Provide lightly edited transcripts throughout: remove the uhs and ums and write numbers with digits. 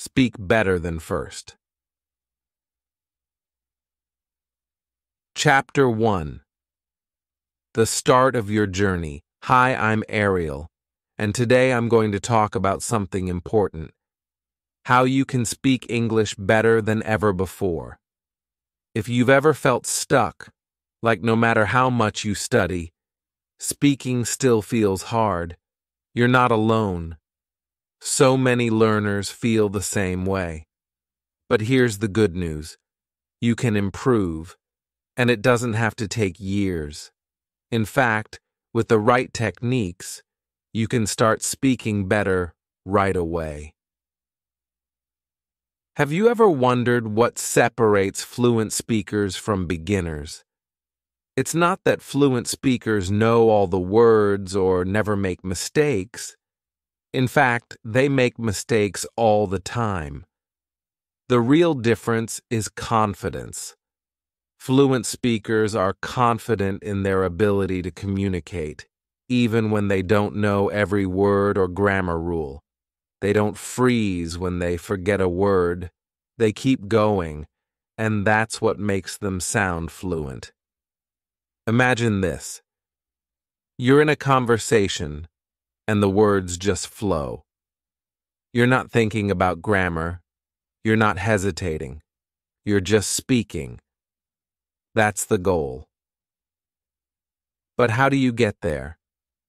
Speak better than first. Chapter 1. The start of your journey. Hi, I'm Ariel, and today I'm going to talk about something important. How you can speak English better than ever before. If you've ever felt stuck, like no matter how much you study, speaking still feels hard, you're not alone. So many learners feel the same way. But here's the good news. You can improve, and it doesn't have to take years. In fact, with the right techniques, you can start speaking better right away. Have you ever wondered what separates fluent speakers from beginners? It's not that fluent speakers know all the words or never make mistakes. In fact, they make mistakes all the time. The real difference is confidence. Fluent speakers are confident in their ability to communicate, even when they don't know every word or grammar rule. They don't freeze when they forget a word. They keep going, and that's what makes them sound fluent. Imagine this. You're in a conversation, and the words just flow. You're not thinking about grammar. You're not hesitating. You're just speaking. That's the goal. But how do you get there?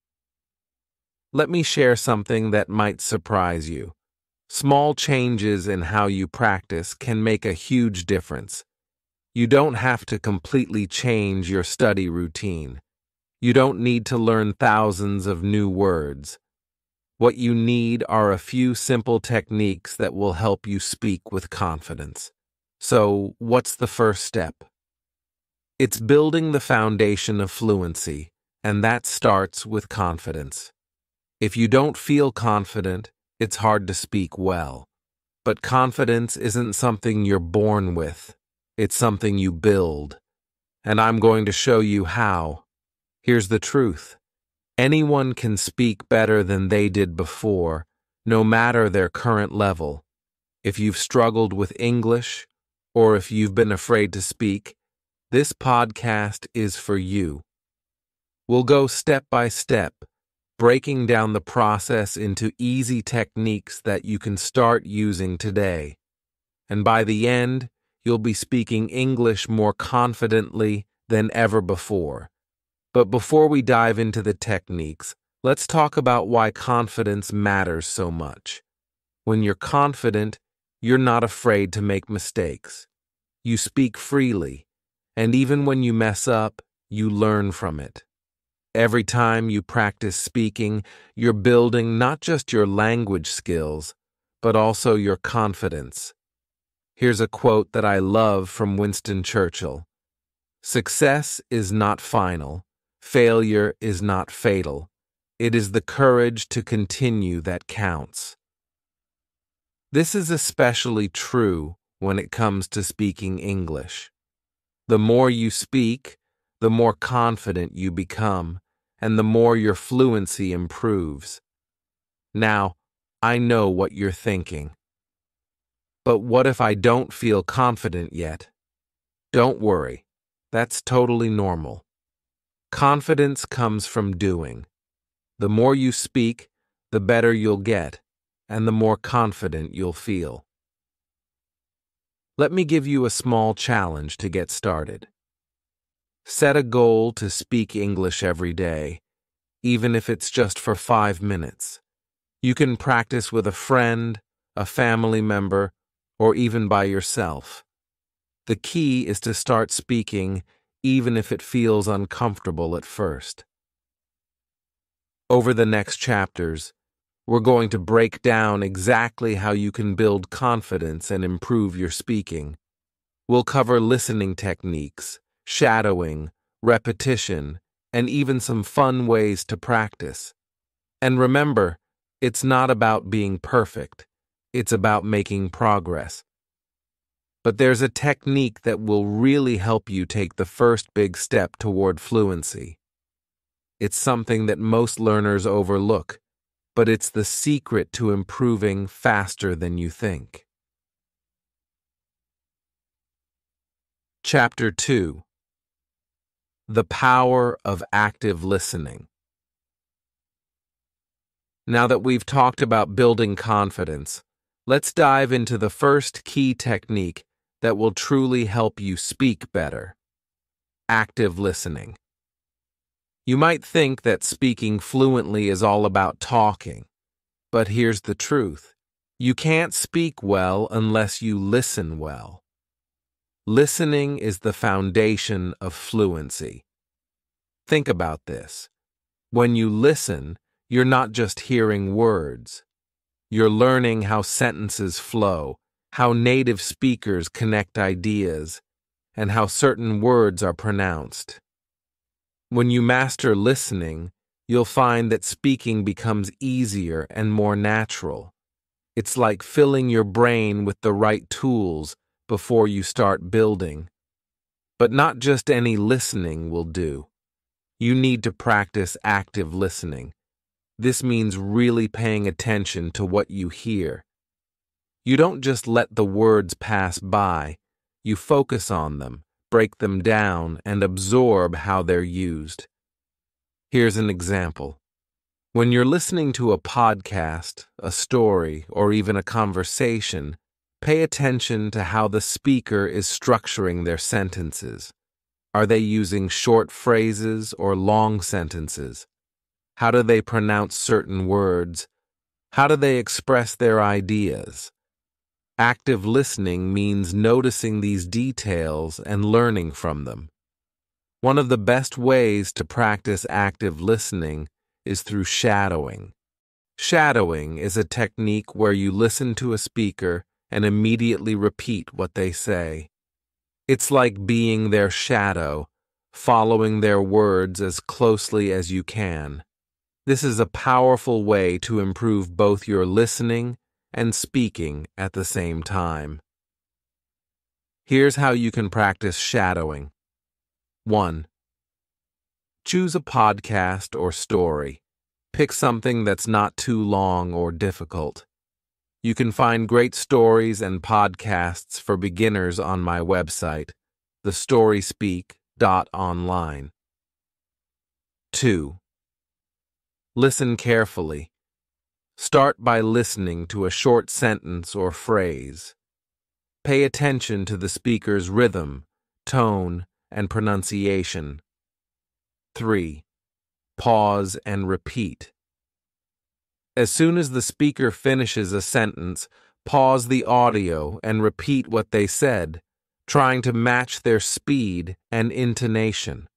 Let me share something that might surprise you. Small changes in how you practice can make a huge difference. You don't have to completely change your study routine. You don't need to learn thousands of new words. What you need are a few simple techniques that will help you speak with confidence. So, what's the first step? It's building the foundation of fluency, and that starts with confidence. If you don't feel confident, it's hard to speak well. But confidence isn't something you're born with. It's something you build. And I'm going to show you how. Here's the truth. Anyone can speak better than they did before, no matter their current level. If you've struggled with English, or if you've been afraid to speak, this podcast is for you. We'll go step by step, breaking down the process into easy techniques that you can start using today. And by the end, you'll be speaking English more confidently than ever before. But before we dive into the techniques, let's talk about why confidence matters so much. When you're confident, you're not afraid to make mistakes. You speak freely, and even when you mess up, you learn from it. Every time you practice speaking, you're building not just your language skills, but also your confidence. Here's a quote that I love from Winston Churchill. Success is not final. Failure is not fatal. It is the courage to continue that counts. This is especially true when it comes to speaking English. The more you speak, the more confident you become, and the more your fluency improves. Now, I know what you're thinking. But what if I don't feel confident yet? Don't worry. That's totally normal. Confidence comes from doing. The more you speak, the better you'll get, and the more confident you'll feel. Let me give you a small challenge to get started. Set a goal to speak English every day, even if it's just for 5 minutes. You can practice with a friend, a family member, or even by yourself. The key is to start speaking even if it feels uncomfortable at first. Over the next chapters, we're going to break down exactly how you can build confidence and improve your speaking. We'll cover listening techniques, shadowing, repetition, and even some fun ways to practice. And remember, it's not about being perfect. It's about making progress. But there's a technique that will really help you take the first big step toward fluency. It's something that most learners overlook, but it's the secret to improving faster than you think. Chapter 2. The Power of Active Listening. Now that we've talked about building confidence, let's dive into the first key technique that will truly help you speak better: active listening. You might think that speaking fluently is all about talking, but here's the truth. You can't speak well unless you listen well. Listening is the foundation of fluency. Think about this. When you listen, you're not just hearing words. You're learning how sentences flow, how native speakers connect ideas, and how certain words are pronounced. When you master listening, you'll find that speaking becomes easier and more natural. It's like filling your brain with the right tools before you start building. But not just any listening will do. You need to practice active listening. This means really paying attention to what you hear. You don't just let the words pass by. You focus on them, break them down, and absorb how they're used. Here's an example. When you're listening to a podcast, a story, or even a conversation, pay attention to how the speaker is structuring their sentences. Are they using short phrases or long sentences? How do they pronounce certain words? How do they express their ideas? Active listening means noticing these details and learning from them. One of the best ways to practice active listening is through shadowing. Shadowing is a technique where you listen to a speaker and immediately repeat what they say. It's like being their shadow, following their words as closely as you can. This is a powerful way to improve both your listening and speaking at the same time. Here's how you can practice shadowing. 1. Choose a podcast or story. Pick something that's not too long or difficult. You can find great stories and podcasts for beginners on my website, thestoryspeak.online. 2. Listen carefully. Start by listening to a short sentence or phrase. Pay attention to the speaker's rhythm, tone, and pronunciation. 3. Pause and repeat. As soon as the speaker finishes a sentence, pause the audio and repeat what they said, trying to match their speed and intonation.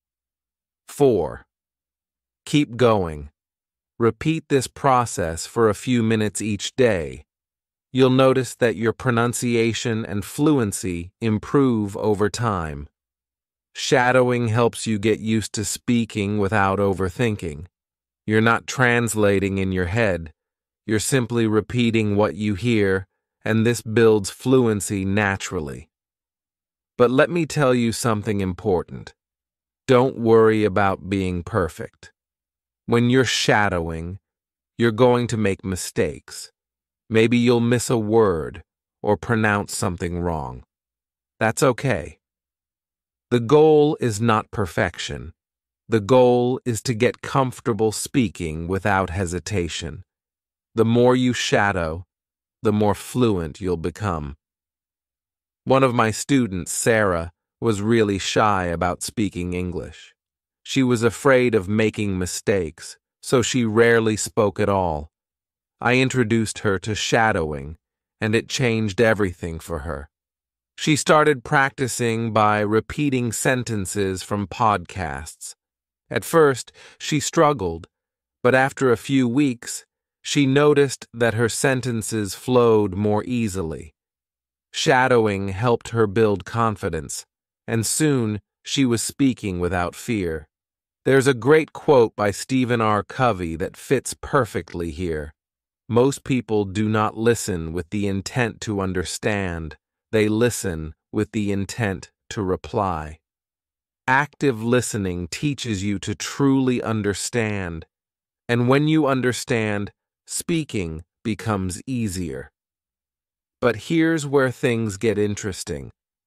4. Keep going. Repeat this process for a few minutes each day. You'll notice that your pronunciation and fluency improve over time. Shadowing helps you get used to speaking without overthinking. You're not translating in your head. You're simply repeating what you hear, and this builds fluency naturally. But let me tell you something important. Don't worry about being perfect. When you're shadowing, you're going to make mistakes. Maybe you'll miss a word or pronounce something wrong. That's okay. The goal is not perfection. The goal is to get comfortable speaking without hesitation. The more you shadow, the more fluent you'll become. One of my students, Sarah, was really shy about speaking English. She was afraid of making mistakes, so she rarely spoke at all. I introduced her to shadowing, and it changed everything for her. She started practicing by repeating sentences from podcasts. At first, she struggled, but after a few weeks, she noticed that her sentences flowed more easily. Shadowing helped her build confidence, and soon she was speaking without fear. There's a great quote by Stephen R. Covey that fits perfectly here. Most people do not listen with the intent to understand. They listen with the intent to reply. Active listening teaches you to truly understand, and when you understand, speaking becomes easier. But here's where things get interesting.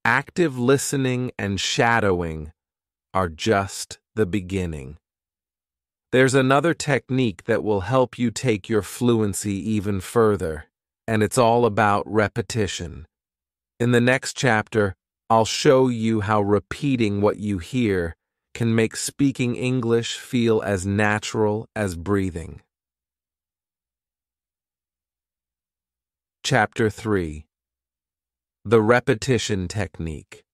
Active listening and shadowing are just the beginning. There's another technique that will help you take your fluency even further, and it's all about repetition. In the next chapter, I'll show you how repeating what you hear can make speaking English feel as natural as breathing. Chapter 3. The Repetition Technique.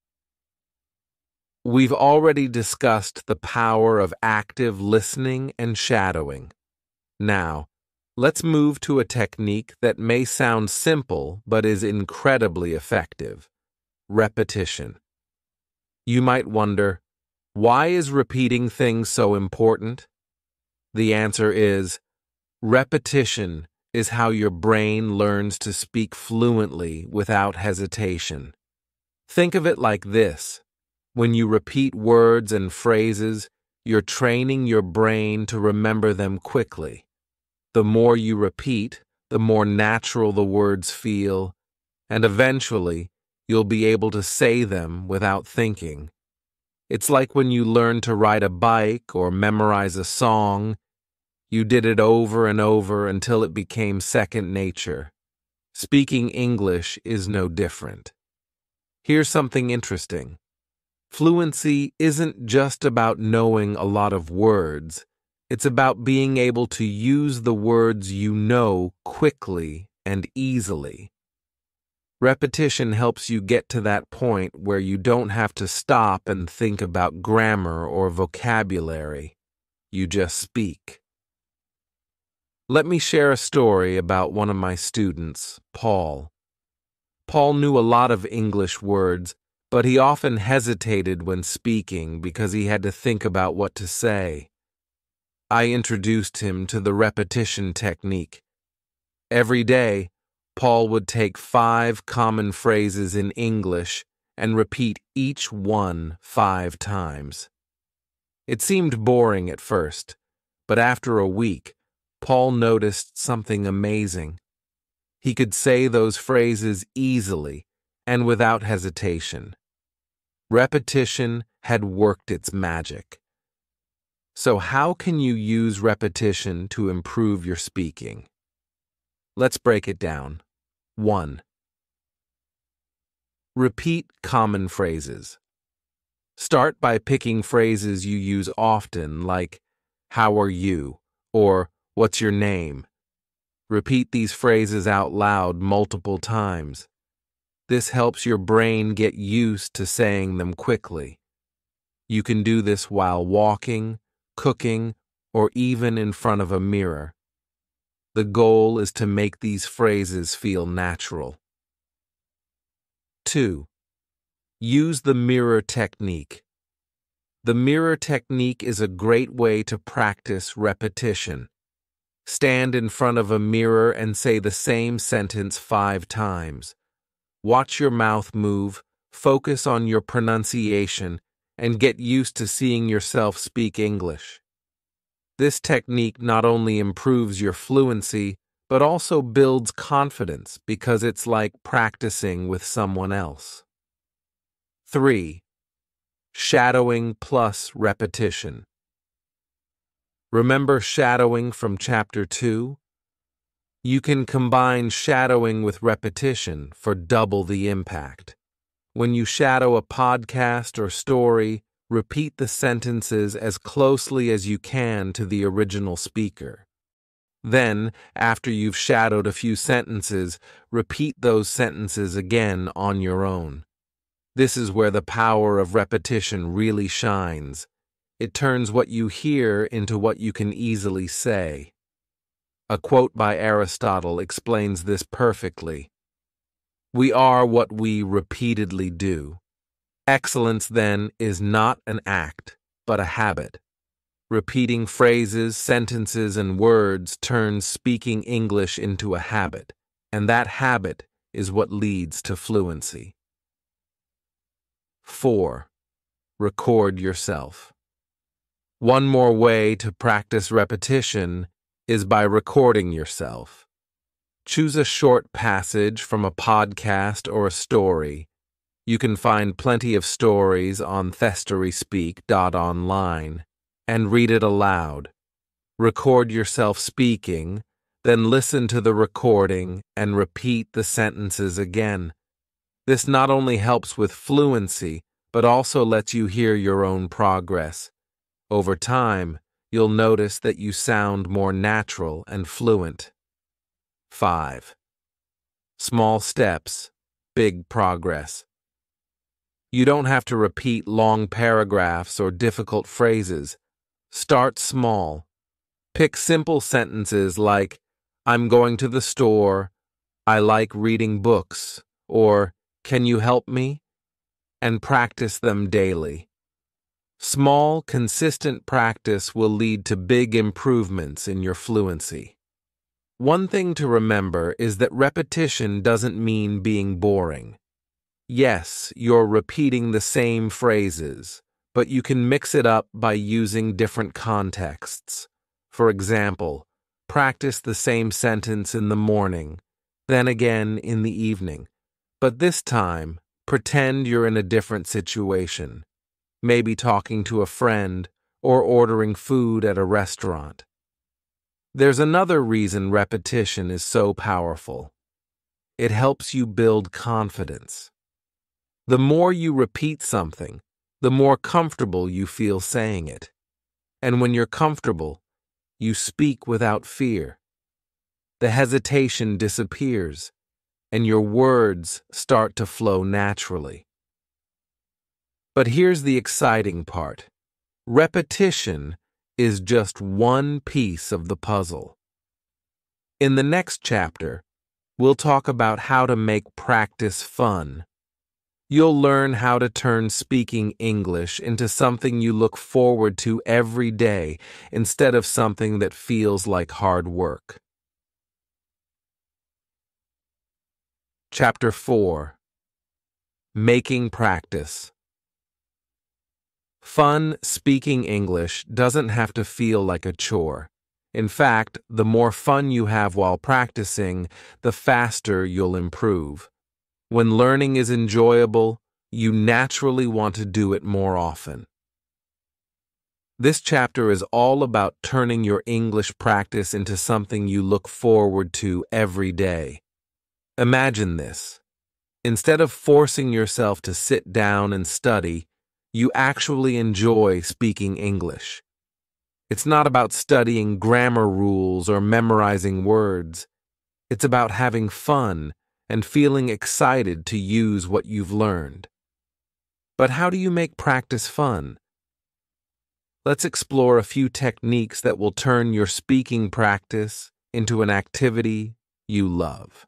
We've already discussed the power of active listening and shadowing. Now, let's move to a technique that may sound simple but is incredibly effective: repetition. You might wonder, why is repeating things so important? The answer is, repetition is how your brain learns to speak fluently without hesitation. Think of it like this. When you repeat words and phrases, you're training your brain to remember them quickly. The more you repeat, the more natural the words feel, and eventually, you'll be able to say them without thinking. It's like when you learn to ride a bike or memorize a song. You did it over and over until it became second nature. Speaking English is no different. Here's something interesting. Fluency isn't just about knowing a lot of words. It's about being able to use the words you know quickly and easily. Repetition helps you get to that point where you don't have to stop and think about grammar or vocabulary. You just speak. Let me share a story about one of my students, Paul. Paul knew a lot of English words, but he often hesitated when speaking because he had to think about what to say. I introduced him to the repetition technique. Every day, Paul would take 5 common phrases in English and repeat each one 5 times. It seemed boring at first, but after a week, Paul noticed something amazing. He could say those phrases easily and without hesitation. Repetition had worked its magic. So how can you use repetition to improve your speaking? Let's break it down. 1. Repeat common phrases. Start by picking phrases you use often, like, "How are you?" or "What's your name?" Repeat these phrases out loud multiple times. This helps your brain get used to saying them quickly. You can do this while walking, cooking, or even in front of a mirror. The goal is to make these phrases feel natural. 2. Use the mirror technique. The mirror technique is a great way to practice repetition. Stand in front of a mirror and say the same sentence 5 times. Watch your mouth move, focus on your pronunciation, and get used to seeing yourself speak English. This technique not only improves your fluency, but also builds confidence because it's like practicing with someone else. 3. Shadowing plus repetition. Remember shadowing from Chapter 2? You can combine shadowing with repetition for double the impact. When you shadow a podcast or story, repeat the sentences as closely as you can to the original speaker. Then, after you've shadowed a few sentences, repeat those sentences again on your own. This is where the power of repetition really shines. It turns what you hear into what you can easily say. A quote by Aristotle explains this perfectly. We are what we repeatedly do. Excellence, then, is not an act, but a habit. Repeating phrases, sentences, and words turns speaking English into a habit, and that habit is what leads to fluency. 4. Record yourself. One more way to practice repetition is by recording yourself. Choose a short passage from a podcast or a story. You can find plenty of stories on thestoryspeak.online and read it aloud. Record yourself speaking, then listen to the recording and repeat the sentences again. This not only helps with fluency, but also lets you hear your own progress. Over time, you'll notice that you sound more natural and fluent. 5. Small steps, big progress. You don't have to repeat long paragraphs or difficult phrases. Start small. Pick simple sentences like, I'm going to the store, I like reading books, or can you help me? And practice them daily. Small, consistent practice will lead to big improvements in your fluency. One thing to remember is that repetition doesn't mean being boring. Yes, you're repeating the same phrases, but you can mix it up by using different contexts. For example, practice the same sentence in the morning, then again in the evening. But this time, pretend you're in a different situation, maybe talking to a friend or ordering food at a restaurant. There's another reason repetition is so powerful. It helps you build confidence. The more you repeat something, the more comfortable you feel saying it. And when you're comfortable, you speak without fear. The hesitation disappears, and your words start to flow naturally. But here's the exciting part. Repetition is just one piece of the puzzle. In the next chapter, we'll talk about how to make practice fun. You'll learn how to turn speaking English into something you look forward to every day instead of something that feels like hard work. Chapter 4. Making Practice. Fun speaking English doesn't have to feel like a chore. In fact, the more fun you have while practicing, the faster you'll improve. When learning is enjoyable, you naturally want to do it more often. This chapter is all about turning your English practice into something you look forward to every day. Imagine this. Instead of forcing yourself to sit down and study, you actually enjoy speaking English. It's not about studying grammar rules or memorizing words. It's about having fun and feeling excited to use what you've learned. But how do you make practice fun? Let's explore a few techniques that will turn your speaking practice into an activity you love.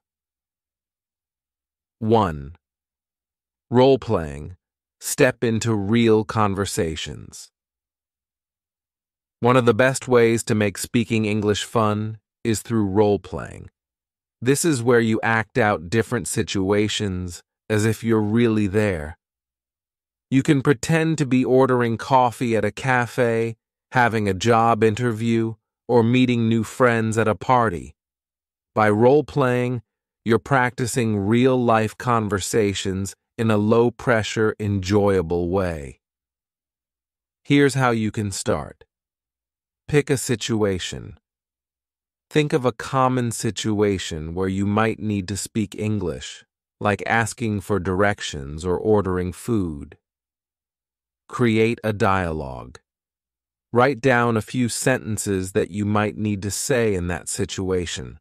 1. Role-playing. Step into real conversations. One of the best ways to make speaking English fun is through role-playing. This is where you act out different situations as if you're really there. You can pretend to be ordering coffee at a cafe, having a job interview, or meeting new friends at a party. By role-playing, you're practicing real-life conversations in a low-pressure, enjoyable way. Here's how you can start. Pick a situation. Think of a common situation where you might need to speak English, like asking for directions or ordering food. Create a dialogue. Write down a few sentences that you might need to say in that situation.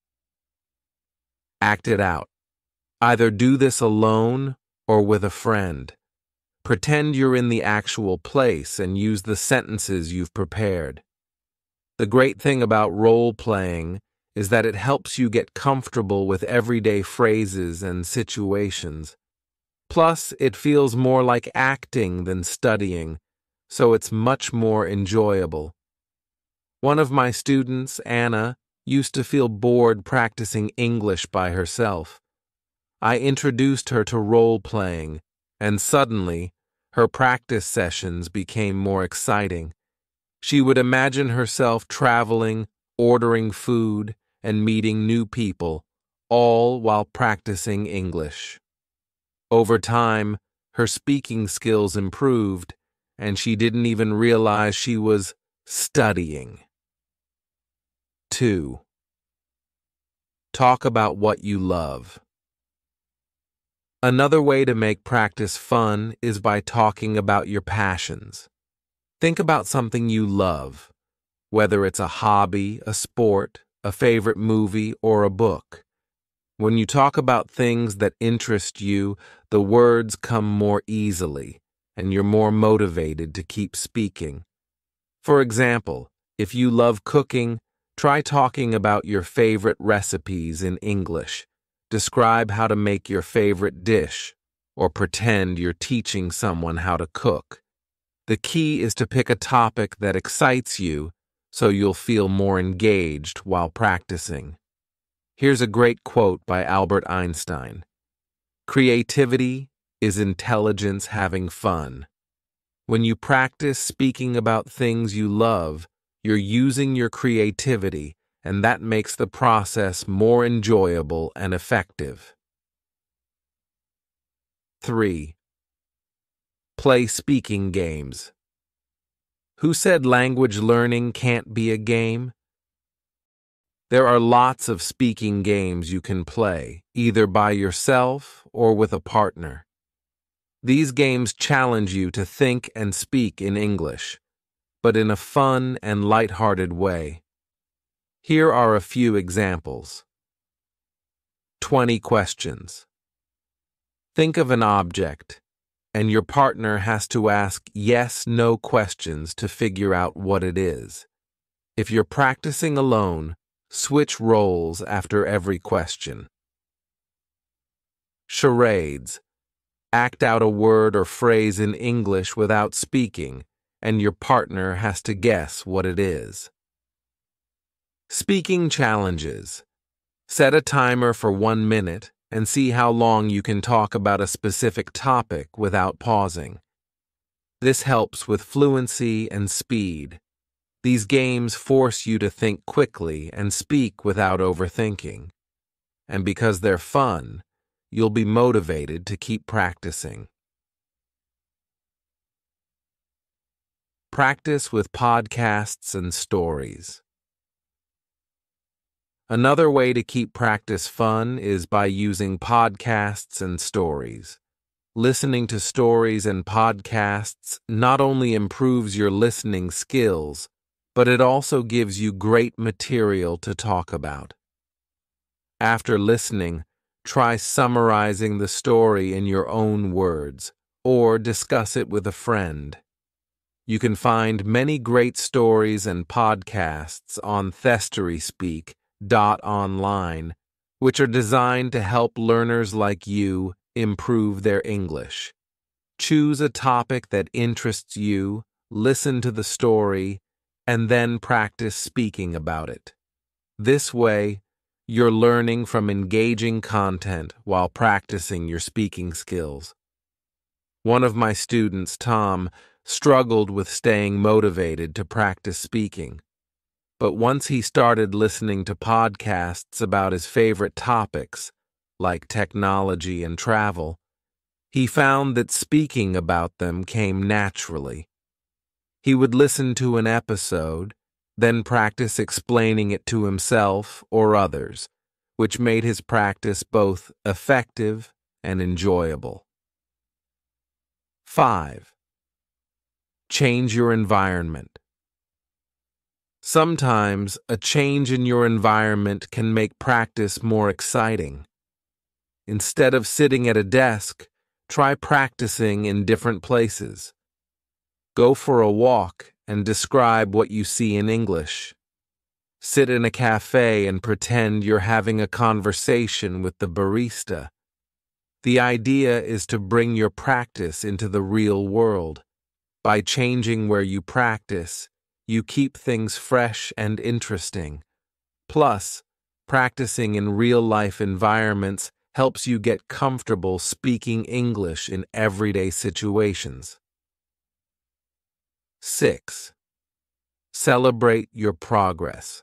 Act it out. Either do this alone or with a friend. Pretend you're in the actual place and use the sentences you've prepared. The great thing about role-playing is that it helps you get comfortable with everyday phrases and situations. Plus, it feels more like acting than studying, so it's much more enjoyable. One of my students, Anna, used to feel bored practicing English by herself. I introduced her to role-playing, and suddenly, her practice sessions became more exciting. She would imagine herself traveling, ordering food, and meeting new people, all while practicing English. Over time, her speaking skills improved, and she didn't even realize she was studying. 2. Talk about what you love. Another way to make practice fun is by talking about your passions. Think about something you love, whether it's a hobby, a sport, a favorite movie, or a book. When you talk about things that interest you, the words come more easily, and you're more motivated to keep speaking. For example, if you love cooking, try talking about your favorite recipes in English. Describe how to make your favorite dish, or pretend you're teaching someone how to cook. The key is to pick a topic that excites you so you'll feel more engaged while practicing. Here's a great quote by Albert Einstein. "Creativity is intelligence having fun." When you practice speaking about things you love, you're using your creativity, and that makes the process more enjoyable and effective. 3. Play speaking games. Who said language learning can't be a game? There are lots of speaking games you can play, either by yourself or with a partner. These games challenge you to think and speak in English, but in a fun and lighthearted way. Here are a few examples. 20 questions. Think of an object, and your partner has to ask yes/no questions to figure out what it is. If you're practicing alone, switch roles after every question. Charades. Act out a word or phrase in English without speaking, and your partner has to guess what it is. Speaking challenges. Set a timer for 1 minute and see how long you can talk about a specific topic without pausing. This helps with fluency and speed. These games force you to think quickly and speak without overthinking. And because they're fun, you'll be motivated to keep practicing. Practice with podcasts and stories. Another way to keep practice fun is by using podcasts and stories. Listening to stories and podcasts not only improves your listening skills, but it also gives you great material to talk about. After listening, try summarizing the story in your own words, or discuss it with a friend. You can find many great stories and podcasts on thestoryspeak.online, which are designed to help learners like you improve their English. Choose a topic that interests you, listen to the story, and then practice speaking about it. This way, you're learning from engaging content while practicing your speaking skills. One of my students, Tom, struggled with staying motivated to practice speaking. But once he started listening to podcasts about his favorite topics, like technology and travel, he found that speaking about them came naturally. He would listen to an episode, then practice explaining it to himself or others, which made his practice both effective and enjoyable. 5. Change your environment. Sometimes a change in your environment can make practice more exciting. Instead of sitting at a desk, try practicing in different places. Go for a walk and describe what you see in English. Sit in a cafe and pretend you're having a conversation with the barista. The idea is to bring your practice into the real world. By changing where you practice, you keep things fresh and interesting. Plus, practicing in real-life environments helps you get comfortable speaking English in everyday situations. 6. Celebrate your progress.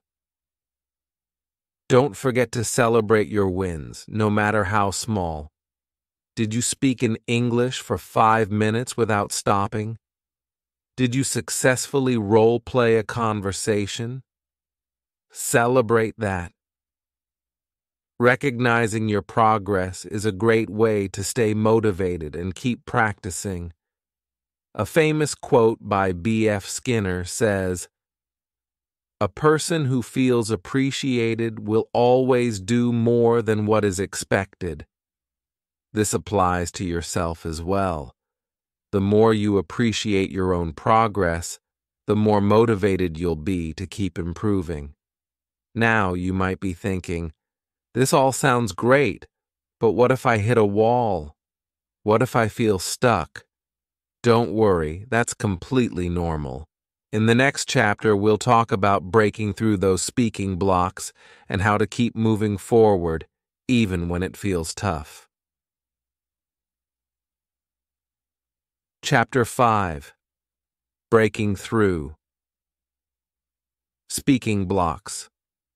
Don't forget to celebrate your wins, no matter how small. Did you speak in English for 5 minutes without stopping? Did you successfully role-play a conversation? Celebrate that. Recognizing your progress is a great way to stay motivated and keep practicing. A famous quote by B.F. Skinner says, "A person who feels appreciated will always do more than what is expected." This applies to yourself as well. The more you appreciate your own progress, the more motivated you'll be to keep improving. Now you might be thinking, this all sounds great, but what if I hit a wall? What if I feel stuck? Don't worry, that's completely normal. In the next chapter, we'll talk about breaking through those speaking blocks and how to keep moving forward, even when it feels tough. Chapter 5. Breaking Through. Speaking blocks.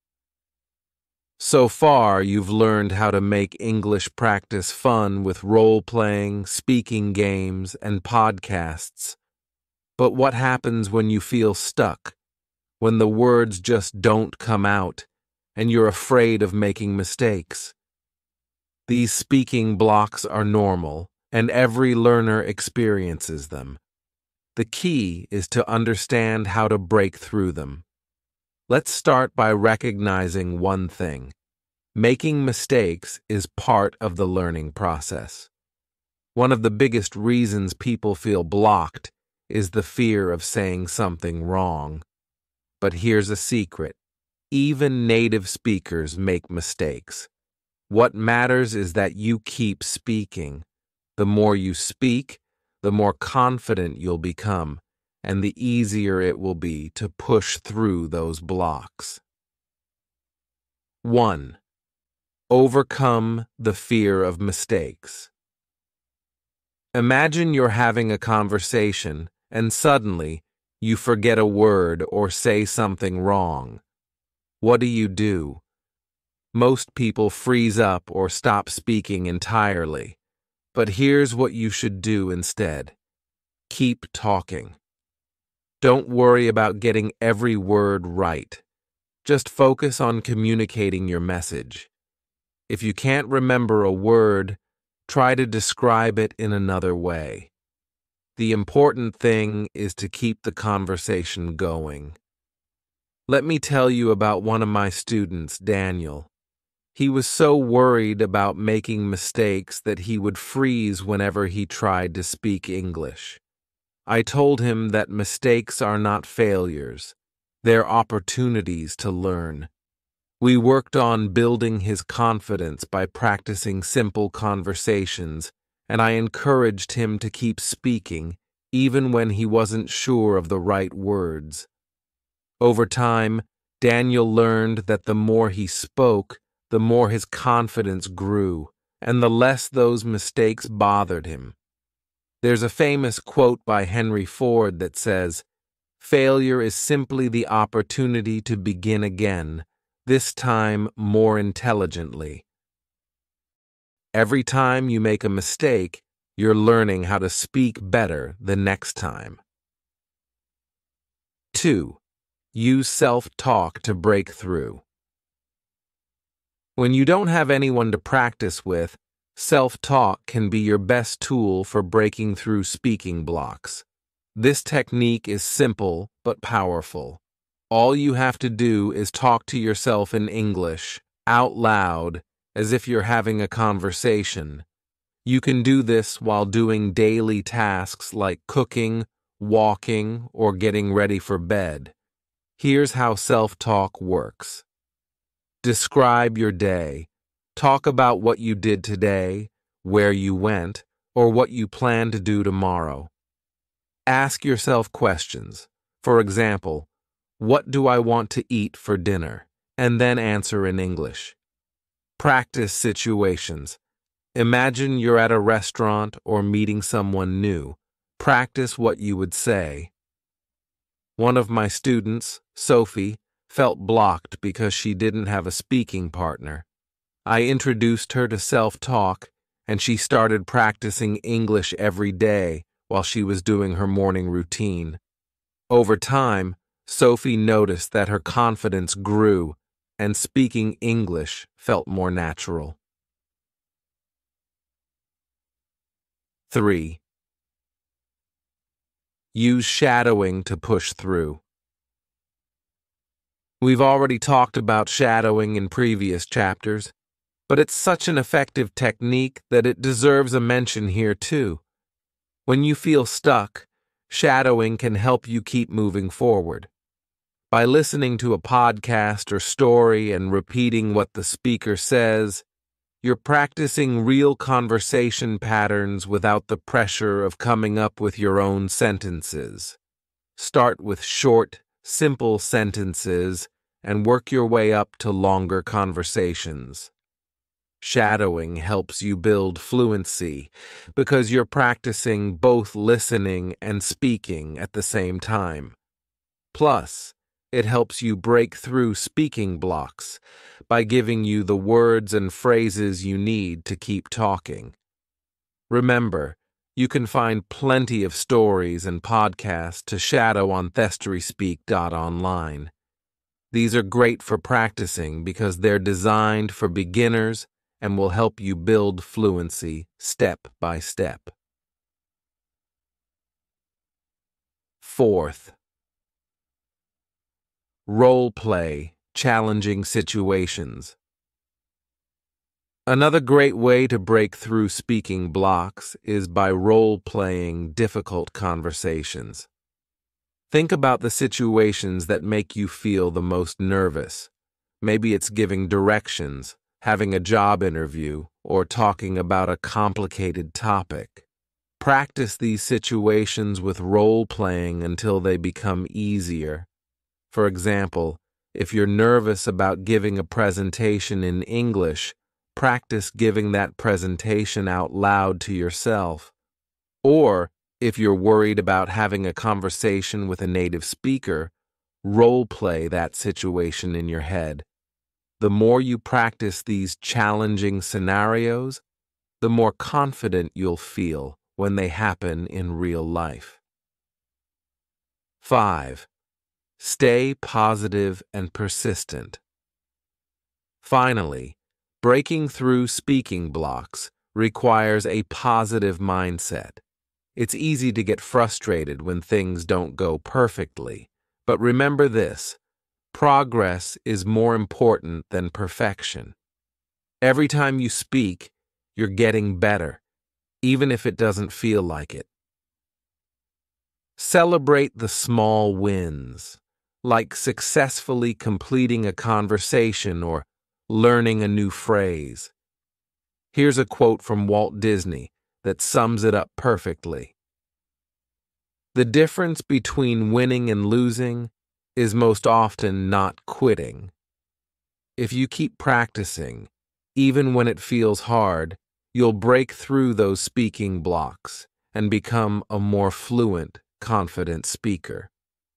So far, you've learned how to make English practice fun with role-playing, speaking games, and podcasts. But what happens when you feel stuck? When the words just don't come out, and you're afraid of making mistakes? These speaking blocks are normal, and every learner experiences them. The key is to understand how to break through them. Let's start by recognizing one thing. Making mistakes is part of the learning process. One of the biggest reasons people feel blocked is the fear of saying something wrong. But here's a secret. Even native speakers make mistakes. What matters is that you keep speaking. The more you speak, the more confident you'll become, and the easier it will be to push through those blocks. 1. Overcome the fear of mistakes. Imagine you're having a conversation, and suddenly you forget a word or say something wrong. What do? Most people freeze up or stop speaking entirely. But here's what you should do instead. Keep talking. Don't worry about getting every word right. Just focus on communicating your message. If you can't remember a word, try to describe it in another way. The important thing is to keep the conversation going. Let me tell you about one of my students, Daniel. He was so worried about making mistakes that he would freeze whenever he tried to speak English. I told him that mistakes are not failures. They're opportunities to learn. We worked on building his confidence by practicing simple conversations, and I encouraged him to keep speaking even when he wasn't sure of the right words. Over time, Daniel learned that the more he spoke, the more his confidence grew, and the less those mistakes bothered him. There's a famous quote by Henry Ford that says, "Failure is simply the opportunity to begin again, this time more intelligently." Every time you make a mistake, you're learning how to speak better the next time. 2. Use self-talk to break through. When you don't have anyone to practice with, self-talk can be your best tool for breaking through speaking blocks. This technique is simple but powerful. All you have to do is talk to yourself in English, out loud, as if you're having a conversation. You can do this while doing daily tasks like cooking, walking, or getting ready for bed. Here's how self-talk works. Describe your day. Talk about what you did today, where you went, or what you plan to do tomorrow. Ask yourself questions. For example, what do I want to eat for dinner? And then answer in English. Practice situations. Imagine you're at a restaurant or meeting someone new. Practice what you would say. One of my students, Sophie, felt blocked because she didn't have a speaking partner. I introduced her to self-talk, and she started practicing English every day while she was doing her morning routine. Over time, Sophie noticed that her confidence grew and speaking English felt more natural. 3. Use shadowing to push through. We've already talked about shadowing in previous chapters, but it's such an effective technique that it deserves a mention here too. When you feel stuck, shadowing can help you keep moving forward. By listening to a podcast or story and repeating what the speaker says, you're practicing real conversation patterns without the pressure of coming up with your own sentences. Start with short, simple sentences and work your way up to longer conversations. Shadowing helps you build fluency because you're practicing both listening and speaking at the same time. Plus, it helps you break through speaking blocks by giving you the words and phrases you need to keep talking. Remember, you can find plenty of stories and podcasts to shadow on thestoryspeak.online. These are great for practicing because they're designed for beginners and will help you build fluency step by step. 4th, role play challenging situations. Another great way to break through speaking blocks is by role-playing difficult conversations. Think about the situations that make you feel the most nervous. Maybe it's giving directions, having a job interview, or talking about a complicated topic. Practice these situations with role-playing until they become easier. For example, if you're nervous about giving a presentation in English, practice giving that presentation out loud to yourself. Or, if you're worried about having a conversation with a native speaker, role-play that situation in your head. The more you practice these challenging scenarios, the more confident you'll feel when they happen in real life. 5. Stay positive and persistent. Finally, breaking through speaking blocks requires a positive mindset. It's easy to get frustrated when things don't go perfectly, but remember this: progress is more important than perfection. Every time you speak, you're getting better, even if it doesn't feel like it. Celebrate the small wins, like successfully completing a conversation or learning a new phrase. Here's a quote from Walt Disney that sums it up perfectly. "The difference between winning and losing is most often not quitting." If you keep practicing, even when it feels hard, you'll break through those speaking blocks and become a more fluent, confident speaker.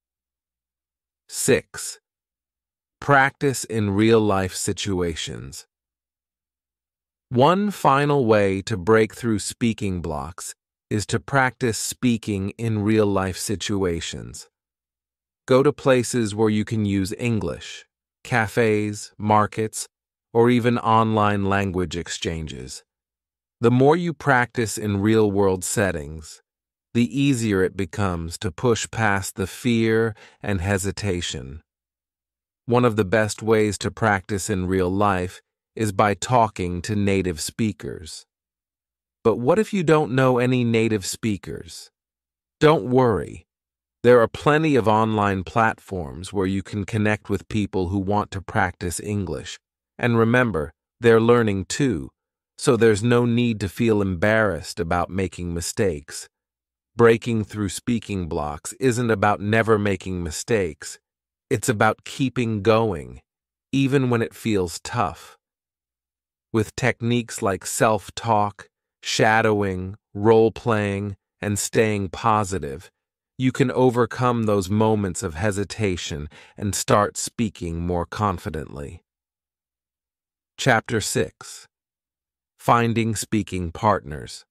6. Practice in real-life situations. One final way to break through speaking blocks is to practice speaking in real-life situations. Go to places where you can use English, cafes, markets, or even online language exchanges. The more you practice in real-world settings, the easier it becomes to push past the fear and hesitation. One of the best ways to practice in real life is by talking to native speakers. But what if you don't know any native speakers? Don't worry. There are plenty of online platforms where you can connect with people who want to practice English. And remember, they're learning too, so there's no need to feel embarrassed about making mistakes. Breaking through speaking blocks isn't about never making mistakes. It's about keeping going, even when it feels tough. With techniques like self-talk, shadowing, role-playing, and staying positive, you can overcome those moments of hesitation and start speaking more confidently. Chapter 6. Finding speaking partners.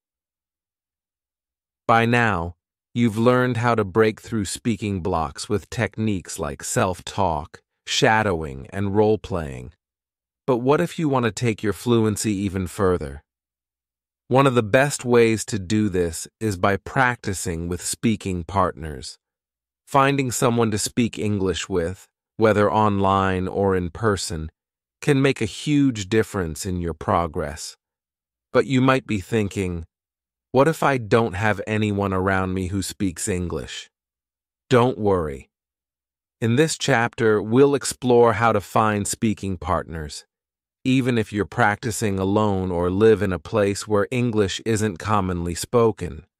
By now, you've learned how to break through speaking blocks with techniques like self-talk, shadowing, and role-playing. But what if you want to take your fluency even further? One of the best ways to do this is by practicing with speaking partners. Finding someone to speak English with, whether online or in person, can make a huge difference in your progress. But you might be thinking, what if I don't have anyone around me who speaks English? Don't worry. In this chapter, we'll explore how to find speaking partners, even if you're practicing alone or live in a place where English isn't commonly spoken.